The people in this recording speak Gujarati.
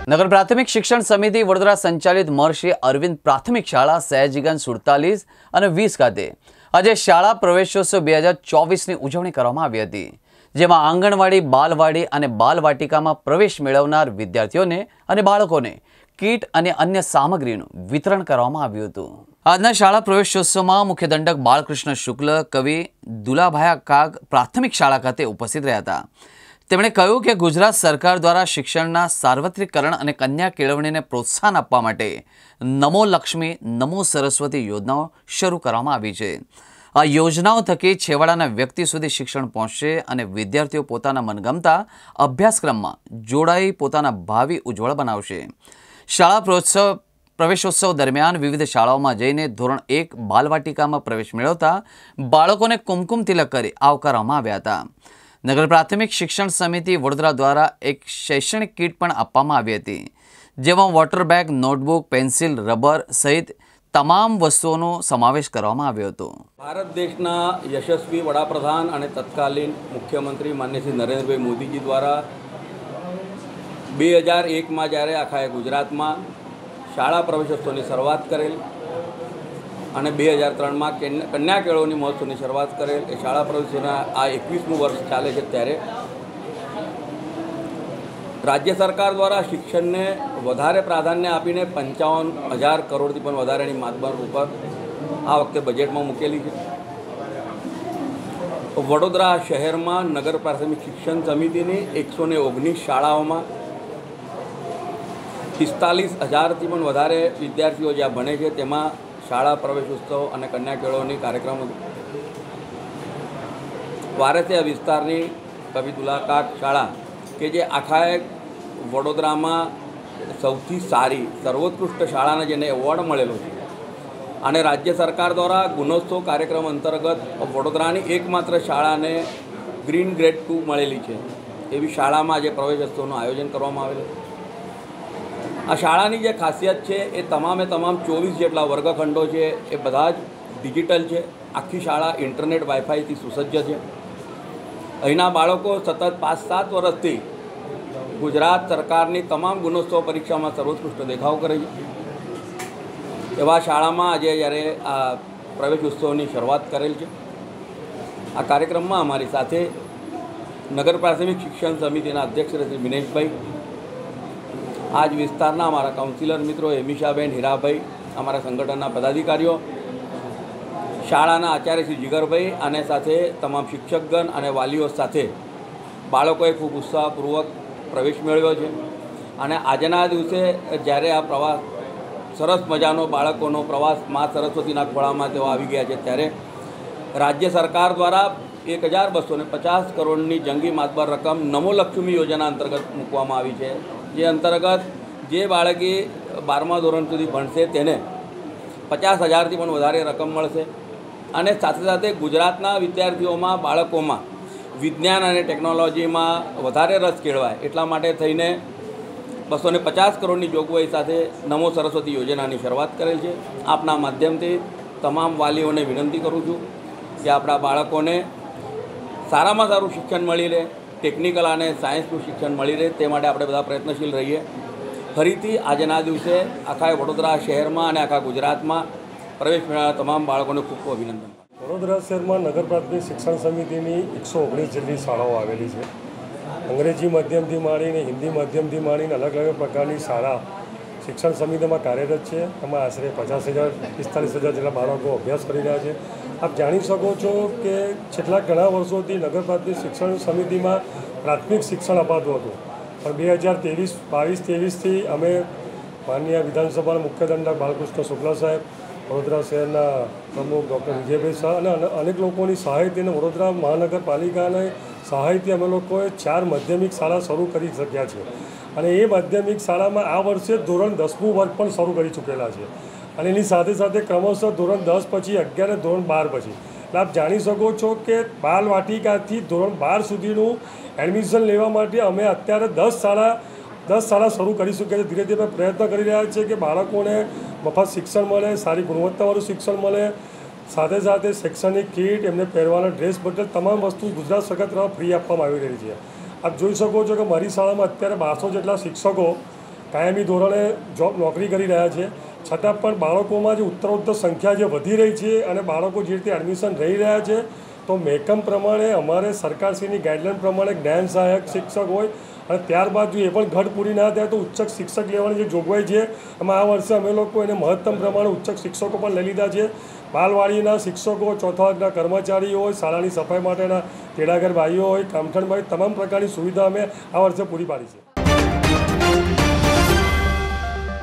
નગર પ્રાથમિક શિક્ષણ સમિતિ વડોદરા સંચાલિત મહર્ષિ અરવિંદ પ્રાથમિક શાળા સયાજીગંજ 47 અને 20 ખાતે આજે શાળા પ્રવેશોત્સવ 2024ની ઉજવણી કરવામાં આવી હતી, જેમાં આંગણવાડી, બાલવાડી અને બાલવાટિકામાં પ્રવેશ મેળવનાર વિદ્યાર્થીઓને અને બાળકોને કીટ અને અન્ય સામગ્રીનું વિતરણ કરવામાં આવ્યું હતું। આજના શાળા પ્રવેશોત્સવમાં મુખ્ય દંડક બાલકૃષ્ણ શુક્લ, કવિ દુલાભાઈ કાગ પ્રાથમિક શાળા ખાતે ઉપસ્થિત રહ્યા હતા। તેમણે કહ્યું કે ગુજરાત સરકાર દ્વારા શિક્ષણના સાર્વત્રિકરણ અને કન્યા કેળવણીને પ્રોત્સાહન આપવા માટે નમો લક્ષ્મી, નમો સરસ્વતી યોજનાઓ શરૂ કરવામાં આવી છે। આ યોજનાઓ થકી છેવાડાના વ્યક્તિ સુધી શિક્ષણ પહોંચશે અને વિદ્યાર્થીઓ પોતાના મનગમતા અભ્યાસક્રમમાં જોડાઈ પોતાના ભાવિ ઉજ્જવળ બનાવશે। શાળા પ્રવેશોત્સવ દરમિયાન વિવિધ શાળાઓમાં જઈને ધોરણ 1 બાલવાટિકામાં પ્રવેશ મેળવતા બાળકોને કુમકુમ તિલક કરી આવકારવામાં આવ્યા હતા। નગર પ્રાથમિક શિક્ષણ સમિતિ વડોદરા દ્વારા એક શૈક્ષણિક કીટ પણ આપવામાં આવી હતી, જેમાં water bag, notebook, pencil, rubber સહિત તમામ વસ્તુઓનો સમાવેશ કરવામાં આવ્યો હતો। ભારત દેશના યશસ્વી વડાપ્રધાન અને તત્કાલીન મુખ્યમંત્રી માન્ય શ્રી નરેન્દ્રભાઈ મોદીજી દ્વારા 2001માં જ્યારે આખા ગુજરાતમાં શાળા પ્રવેશોત્સવની શરૂઆત કરેલ અને 2003માં કન્યા કેળવણી મહોત્સવની શરૂઆત કરેલ, એ શાળા પ્રવેશોત્સવના આ 21મું વર્ષ ચાલે છે। ત્યારે રાજ્ય સરકાર દ્વારા શિક્ષણને વધારે પ્રાધાન્ય આપીને 55,000 કરોડથી પણ વધારેની માતબર ઉપર આ વખતે બજેટમાં મૂકેલી છે। વડોદરા શહેરમાં નગર પ્રાથમિક શિક્ષણ સમિતિની 119 શાળાઓમાં 45,000થી પણ વધારે વિદ્યાર્થીઓ જ્યાં ભણે છે, તેમાં શાળા પ્રવેશોત્સવ અને કન્યા કેળવણી કાર્યક્રમ હતો। વારસિયા વિસ્તારની કવિ દુલાકાક શાળા કે જે આખા વડોદરામાં સૌથી સારી સર્વોત્કૃષ્ટ શાળાને જેને એવોર્ડ મળેલો છે અને રાજ્ય સરકાર દ્વારા ગુણોત્સવ કાર્યક્રમ અંતર્ગત વડોદરાની એકમાત્ર શાળાને ગ્રીન ગ્રેડ 2 મળેલી છે, એવી શાળામાં આજે પ્રવેશોત્સવનું આયોજન કરવામાં આવેલું। આ શાળાની જે ખાસિયત છે એ તમામે તમામ 24 જેટલા વર્ગખંડો છે એ બધા જ ડિજિટલ છે। આખી શાળા ઇન્ટરનેટ વાઈફાઈથી સુસજ્જ છે। અહીંના બાળકો સતત 5-7 વર્ષથી ગુજરાત સરકારની તમામ ગુણોત્સવ પરીક્ષામાં સર્વોત્કૃષ્ટ દેખાવ કરે છે। એવા શાળામાં આજે જ્યારે આ પ્રવેશ ઉત્સવની શરૂઆત કરેલ છે। આ કાર્યક્રમમાં અમારી સાથે નગર પ્રાથમિક શિક્ષણ સમિતિના અધ્યક્ષ શ્રી દિનેશભાઈ, આજ વિસ્તારના અમારા કાઉન્સિલર મિત્રો હેમિશાબેન, હીરાભાઈ, અમારા સંગઠનના પદાધિકારીઓ, શાળાના આચાર્ય શ્રી જીગરભાઈ અને સાથે તમામ શિક્ષકગણ અને વાલીઓ સાથે બાળકોએ ખૂબ ઉત્સાહપૂર્વક પ્રવેશ મેળવ્યો છે। અને આજના દિવસે જ્યારે આ પ્રવાસ સરસ મજાનો બાળકોનો પ્રવાસ મા સરસ્વતીના ખોળામાં તેઓ આવી ગયા છે, ત્યારે રાજ્ય સરકાર દ્વારા 1,250 કરોડની જંગી માતબર રકમ નમો લક્ષ્મી યોજના અંતર્ગત મૂકવામાં આવી છે, જે અંતર્ગત જે બાળકી 12મા ધોરણ સુધી ભણશે તેને 50,000થી પણ વધારે રકમ મળશે। અને સાથે સાથે ગુજરાતના વિદ્યાર્થીઓમાં, બાળકોમાં વિજ્ઞાન અને ટેકનોલોજીમાં વધારે રસ કેળવાય એટલા માટે થઈને 250 કરોડની જોગવાઈ સાથે નમો સરસ્વતી યોજનાની શરૂઆત કરેલ છે। આપના માધ્યમથી તમામ વાલીઓને વિનંતી કરું છું કે આપણા બાળકોને સારામાં સારું શિક્ષણ મળી રહે, ટેકનિકલ અને સાયન્સનું શિક્ષણ મળી રહે તે માટે આપણે બધા પ્રયત્નશીલ રહીએ। ફરીથી આજના દિવસે આખા વડોદરા શહેરમાં અને આખા ગુજરાતમાં પ્રવેશ મેળવનારા તમામ બાળકોને ખૂબ ખૂબ અભિનંદન। વડોદરા શહેરમાં નગર પ્રાથમિક શિક્ષણ સમિતિની 119 જેટલી શાળાઓ આવેલી છે। અંગ્રેજી માધ્યમથી માંડીને હિન્દી માધ્યમથી માંડીને અલગ અલગ પ્રકારની શાળા શિક્ષણ સમિતિમાં કાર્યરત છે। એમાં આશરે 50,000-45,000 જેટલા બાળકો અભ્યાસ કરી રહ્યા છે। આપ જાણી શકો છો કે છેલ્લા ઘણા વર્ષોથી નગર પ્રાથમિક શિક્ષણ સમિતિમાં પ્રાથમિક શિક્ષણ અપાતું હતું, પણ 2023થી અમે માનનીય વિધાનસભાના મુખ્ય દંડક બાલકૃષ્ણ શુક્લ સાહેબ, વડોદરા શહેરના પ્રમુખ ડૉક્ટર વિજયભાઈ શાહ અને અનેક લોકોની સહાયથી અને વડોદરા મહાનગરપાલિકાની સહાયથી અમે લોકોએ 4 માધ્યમિક શાળા શરૂ કરી શક્યા છે। અને એ માધ્યમિક શાળામાં આ વર્ષે ધોરણ 10મું વર્ગ પણ શરૂ કરી ચૂકેલા છે અને એની સાથે સાથે ક્રમશઃ ધોરણ 10 પછી 11 અને ધોરણ 12 પછી। એટલે આપ જાણી શકો છો કે બાલવાટિકાથી ધોરણ 12 સુધીનું એડમિશન લેવા માટે અમે અત્યારે 10 શાળા શરૂ કરી ચૂક્યા છે। ધીરે ધીરે પ્રયત્ન કરી રહ્યા છીએ કે બાળકોને મફત શિક્ષણ મળે, સારી ગુણવત્તાવાળું શિક્ષણ મળે, સાથે સાથે શૈક્ષણિક કીટ, એમને પહેરવાના ડ્રેસ બદલ તમામ વસ્તુ ગુજરાત સરકાર તરફ ફ્રી આપવામાં આવી રહી છે। આપ જોઈ શકો છો કે મારી શાળામાં અત્યારે 1200 જેટલા શિક્ષકો કાયમી ધોરણે નોકરી કરી રહ્યા છે, છતાં પણ બાળકોમાં જે ઉત્તરોત્તર સંખ્યા જે વધી રહી છે અને બાળકો જે રીતે એડમિશન રહી રહ્યા છે, તો મહેકમ પ્રમાણે અમારે સરકારશ્રીની ગાઈડલાઈન પ્રમાણે જ્ઞાન સહાયક શિક્ષક હોય અને ત્યારબાદ જો એ પણ ઘટ પૂરી ના થાય તો ઉચ્ચક શિક્ષક લેવાની જે જોગવાઈ છે એમાં આ વર્ષે અમે લોકો એને મહત્તમ પ્રમાણે ઉચ્ચક શિક્ષકો પણ લઈ લીધા છે. બાલવાડીના શિક્ષકો, ચોથા વર્ગના કર્મચારીઓ હોય, શાળાની સફાઈ માટેના તેડાગર ભાઈઓ હોય, કામઠણ ભાઈ, તમામ પ્રકારની સુવિધા અમે આ વર્ષે પૂરી પાડી છે.